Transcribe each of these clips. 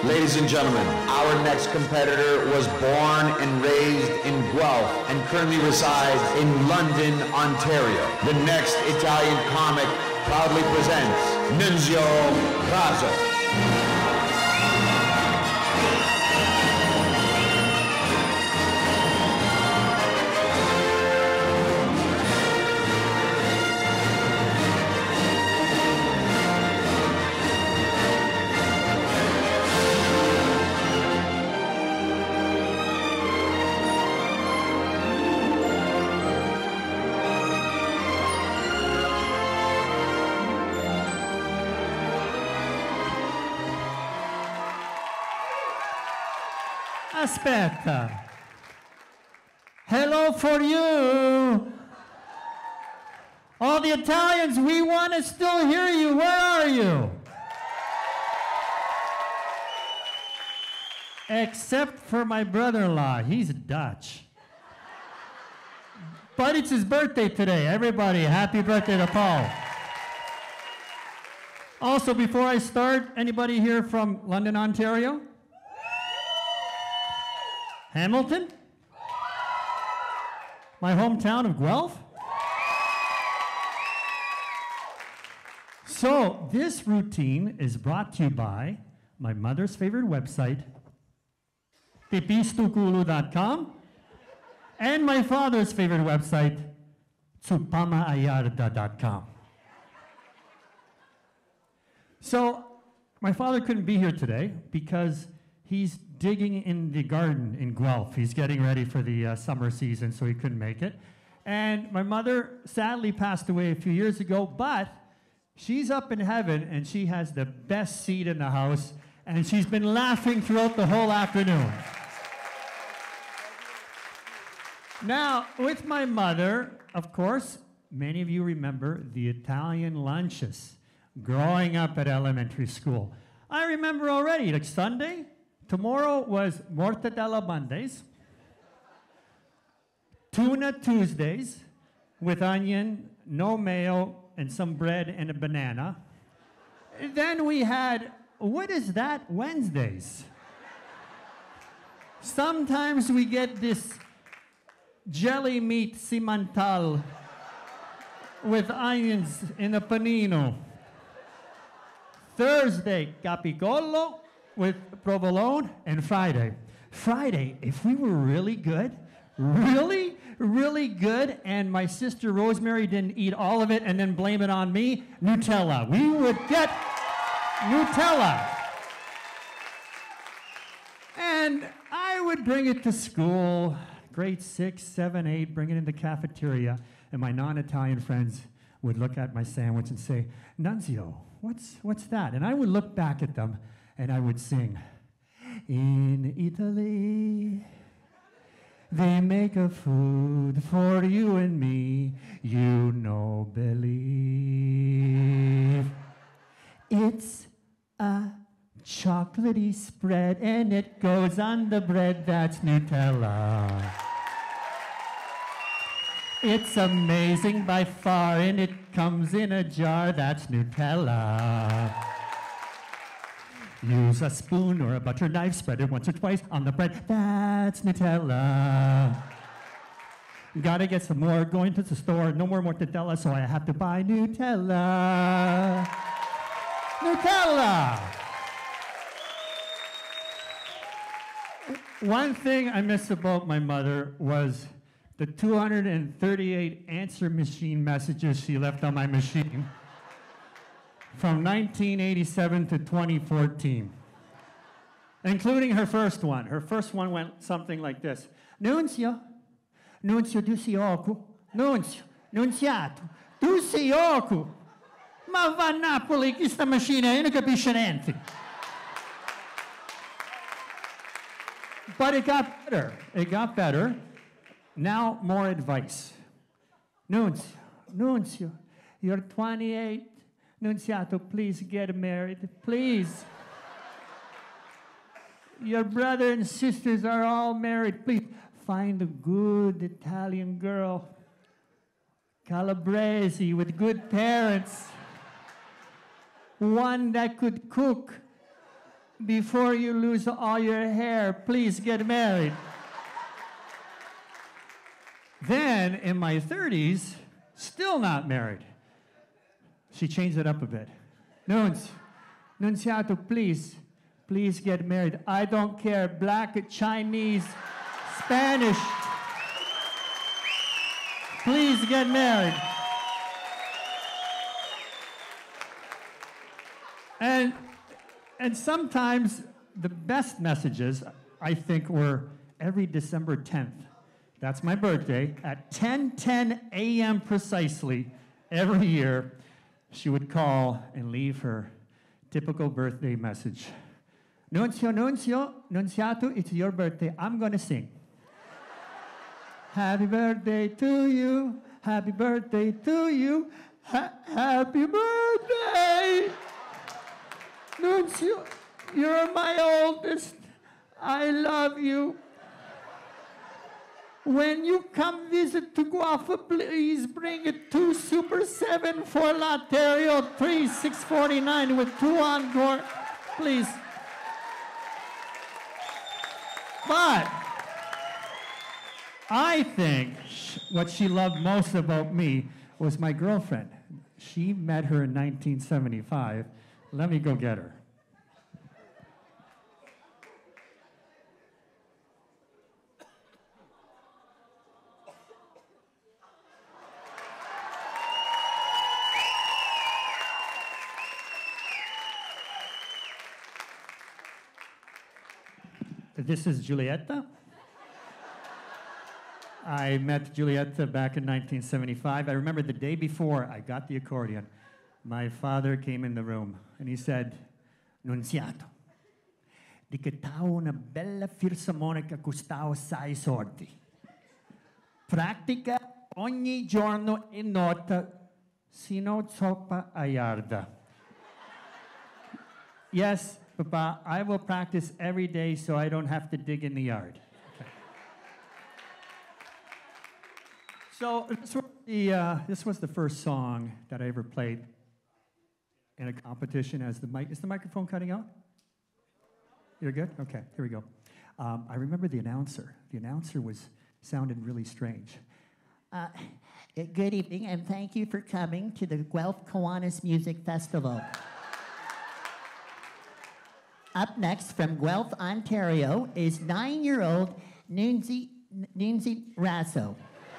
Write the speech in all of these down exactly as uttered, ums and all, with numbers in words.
Ladies and gentlemen, our next competitor was born and raised in Guelph and currently resides in London, Ontario. The next Italian comic proudly presents Nunzio Raso. Aspetta. Hello for you. All the Italians, we want to still hear you. Where are you? Except for my brother-in-law. He's Dutch. But it's his birthday today. Everybody, happy birthday to Paul. Also, before I start, anybody here from London, Ontario? Hamilton? My hometown of Guelph? So, this routine is brought to you by my mother's favorite website, pipistukulu dot com, and my father's favorite website, tsupamaayarda dot com. So, my father couldn't be here today because he's digging in the garden in Guelph. He's getting ready for the uh, summer season, so he couldn't make it. And my mother sadly passed away a few years ago, but she's up in heaven, and she has the best seat in the house, and she's been laughing throughout the whole afternoon. Now, with my mother, of course, many of you remember the Italian lunches growing up at elementary school. I remember already, like Sunday, tomorrow was mortadella Mondays, tuna Tuesdays with onion, no mayo, and some bread and a banana. Then we had, what is that, Wednesdays? Sometimes we get this jelly meat cimental with onions in a panino. Thursday, capicollo with provolone, and Friday. Friday, if we were really good, really, really good, and my sister Rosemary didn't eat all of it and then blame it on me, Nutella. We would get Nutella. And I would bring it to school, grade six, seven, eight, bring it in the cafeteria, and my non-Italian friends would look at my sandwich and say, Nunzio, what's, what's that? And I would look back at them, and I would sing, in Italy, they make a food for you and me, you know, believe. It's a chocolatey spread, and it goes on the bread, that's Nutella. It's amazing by far, and it comes in a jar, that's Nutella. Use a spoon or a butter knife, spread it once or twice on the bread. That's Nutella. Gotta get some more, going to the store, no more mortadella, so I have to buy Nutella. Nutella! One thing I miss about my mother was the two hundred thirty-eight answer machine messages she left on my machine. From nineteen eighty-seven to twenty fourteen, including her first one. Her first one went something like this. Nunzio, Nunzio, tu sei ocu? Nunzio, Nunziato, tu sei ocu? Ma va a Napoli, questa macchina, io non capisco niente. But it got better. It got better. Now, more advice. Nunzio, Nunzio, you're twenty-eight. Nunziato, please get married, please. Your brother and sisters are all married. Please find a good Italian girl, Calabrese, with good parents. One that could cook, before you lose all your hair, please get married. Then, in my thirties, still not married. She changed it up a bit. Nunz, Nunziato, please, please get married. I don't care, black, Chinese, Spanish. Please get married. And, and sometimes the best messages, I think, were every December tenth. That's my birthday. At ten ten a m precisely, every year, she would call and leave her typical birthday message. Nunzio, Nunzio, Nunziato, it's your birthday. I'm going to sing. Happy birthday to you. Happy birthday to you. Ha happy birthday. Nunzio, you're my oldest. I love you. When you come visit to Guelph, please bring a two Super seven for Laterio three six forty-nine with two encore, please. But I think what she loved most about me was my girlfriend. She met her in nineteen seventy-five. Let me go get her. This is Giulietta. I met Giulietta back in nineteen seventy-five. I remember the day before I got the accordion, my father came in the room and he said, Nunziato, di che tao una bella fisarmonica costao sei soldi. Pratica ogni giorno e nota, sino zoppa a yarda. Yes, Papa, I will practice every day so I don't have to dig in the yard. Okay. So this was, the, uh, this was the first song that I ever played in a competition. As the mic, is the microphone cutting out? You're good? Okay, here we go. Um, I remember the announcer. The announcer was sounded really strange. Uh, good evening, and thank you for coming to the Guelph Kiwanis Music Festival. Up next from Guelph, Ontario, is nine-year-old Nunzio Raso.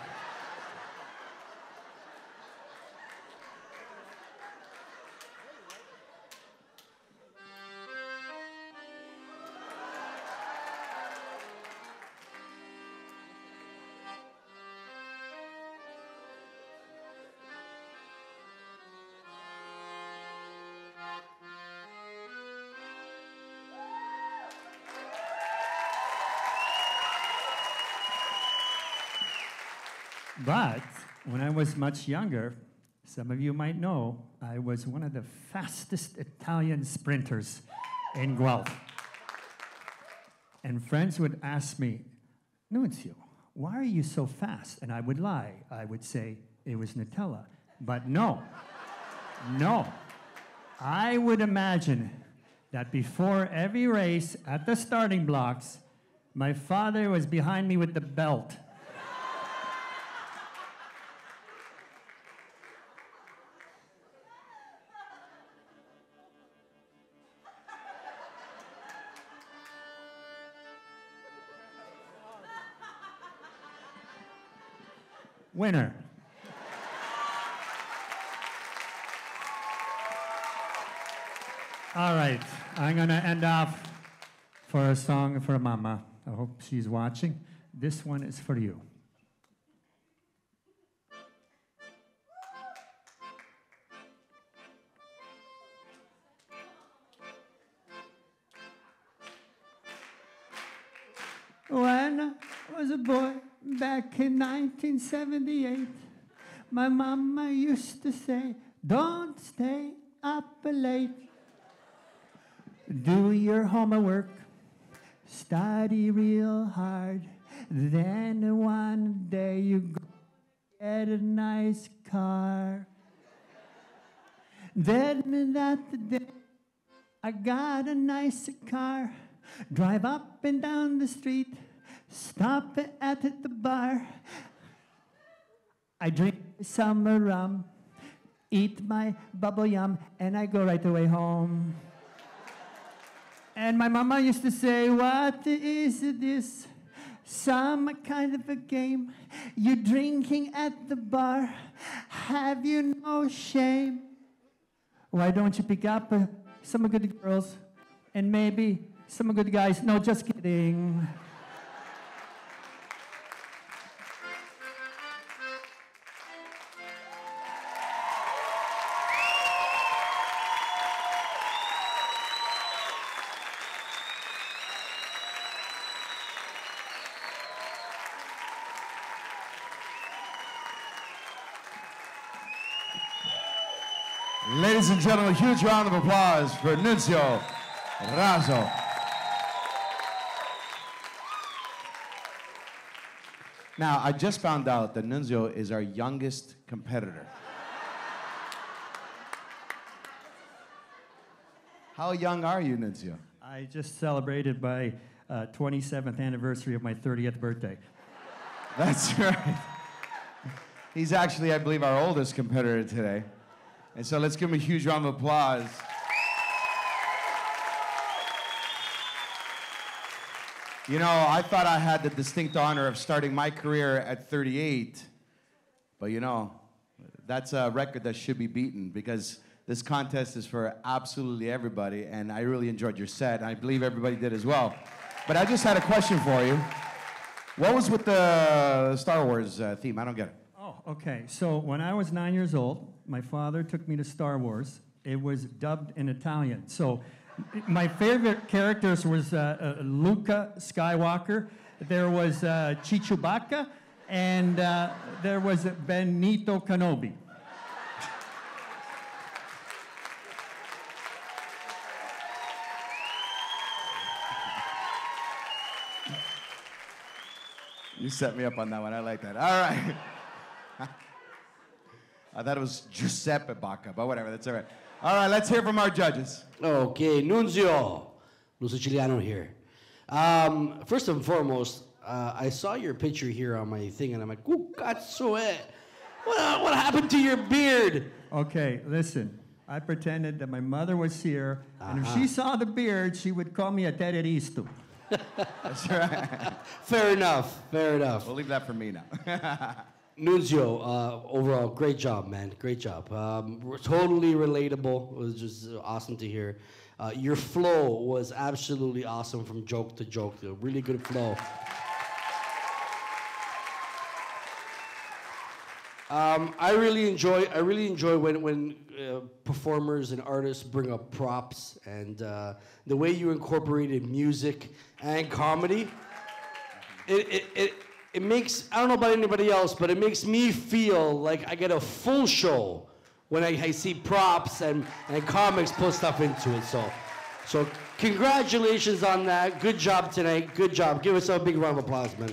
But when I was much younger, some of you might know, I was one of the fastest Italian sprinters in Guelph. And friends would ask me, Nunzio, why are you so fast? And I would lie. I would say it was Nutella. But no, no. I would imagine that before every race at the starting blocks, my father was behind me with the belt. Winner. All right, I'm gonna end off for a song for Mama. I hope she's watching. This one is for you. When I was a boy, back in nineteen seventy-eight, my mama used to say, don't stay up late. Do your homework, study real hard, then one day you go get a nice car. Then that day I got a nice car, drive up and down the street, stop at the bar. I drink some rum, eat my bubble yum, and I go right away home. And my mama used to say, what is this? Some kind of a game. You're drinking at the bar. Have you no shame? Why don't you pick up uh, some good girls and maybe some good guys? No, just kidding. Ladies and gentlemen, a huge round of applause for Nunzio Raso. Now, I just found out that Nunzio is our youngest competitor. How young are you, Nunzio? I just celebrated my uh, twenty-seventh anniversary of my thirtieth birthday. That's right. He's actually, I believe, our oldest competitor today. And so let's give him a huge round of applause. You know, I thought I had the distinct honor of starting my career at thirty-eight, but you know, that's a record that should be beaten because this contest is for absolutely everybody, and I really enjoyed your set, and I believe everybody did as well. But I just had a question for you. What was with the Star Wars uh, theme? I don't get it. Oh, okay. So when I was nine years old, my father took me to Star Wars. It was dubbed in Italian. So my favorite characters was uh, uh, Luca Skywalker, there was uh, Chewbacca, and uh, there was Benito Kenobi. You set me up on that one. I like that. All right. I thought it was Giuseppe Bacca, but whatever, that's all right. All right, let's hear from our judges. Okay, Nunzio, Lo Siciliano here. Um, first and foremost, uh, I saw your picture here on my thing, and I'm like, "Ooh, cazzo è? What, what happened to your beard?" Okay, listen. I pretended that my mother was here, and Uh-huh. if she saw the beard, she would call me a terroristo. That's right. Fair enough, fair enough. We'll leave that for me now. Nunzio, uh, overall, great job, man. Great job. Um, we're totally relatable. It was just awesome to hear. Uh, your flow was absolutely awesome from joke to joke. A really good flow. Um, I really enjoy. I really enjoy when when uh, performers and artists bring up props and uh, the way you incorporated music and comedy. It it. it It makes, I don't know about anybody else, but it makes me feel like I get a full show when I, I see props and, and comics put stuff into it. So, so congratulations on that. Good job tonight. Good job. Give us a big round of applause, man.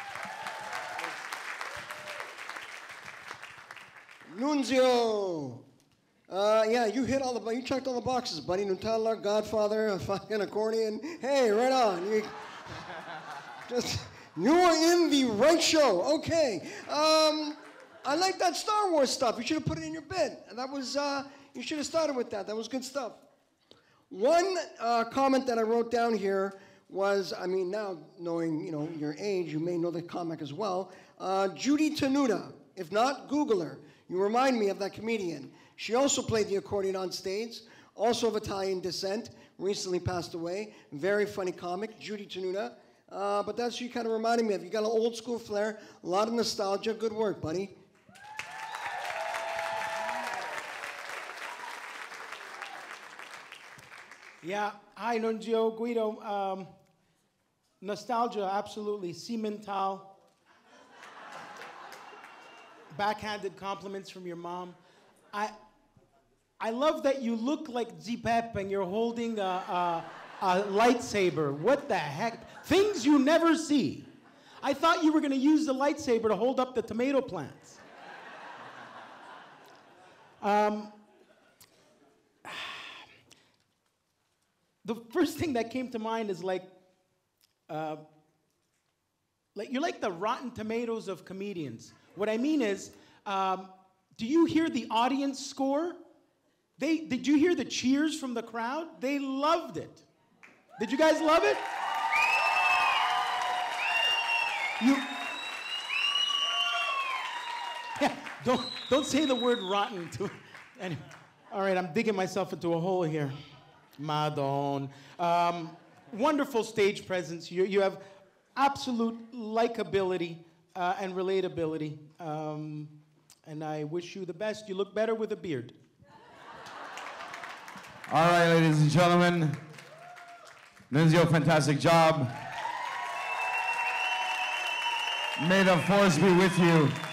Nunzio. Uh, yeah, you hit all the, you checked all the boxes, buddy. Nutella, Godfather, a fucking accordion. Hey, right on. You, just... You are in the right show. Okay. Um, I like that Star Wars stuff. You should have put it in your bed. That was, uh, you should have started with that. That was good stuff. One uh, comment that I wrote down here was, I mean, now knowing, you know, your age, you may know the comic as well. Uh, Judy Tenuta. If not, Google her. You remind me of that comedian. She also played the accordion on stage, also of Italian descent, recently passed away. Very funny comic, Judy Tenuta. Uh, but that's what you kind of reminded me of. You got an old school flair, a lot of nostalgia. Good work, buddy. Yeah, hi, Nunzio, Guido. Um, nostalgia, absolutely. Cimental. Backhanded compliments from your mom. I, I love that you look like Giuseppe and you're holding a, a, a lightsaber. What the heck? Things you never see. I thought you were going to use the lightsaber to hold up the tomato plants. Um, the first thing that came to mind is like, uh, like you're like the Rotten Tomatoes of comedians. What I mean is, um, do you hear the audience score? They, did you hear the cheers from the crowd? They loved it. Did you guys love it? You, yeah, don't, don't say the word rotten to anyway. All right, I'm digging myself into a hole here. Madon. Um, wonderful stage presence. You, you have absolute likability uh, and relatability. Um, and I wish you the best. You look better with a beard. All right, ladies and gentlemen. Nunzio, fantastic job. May the force be with you.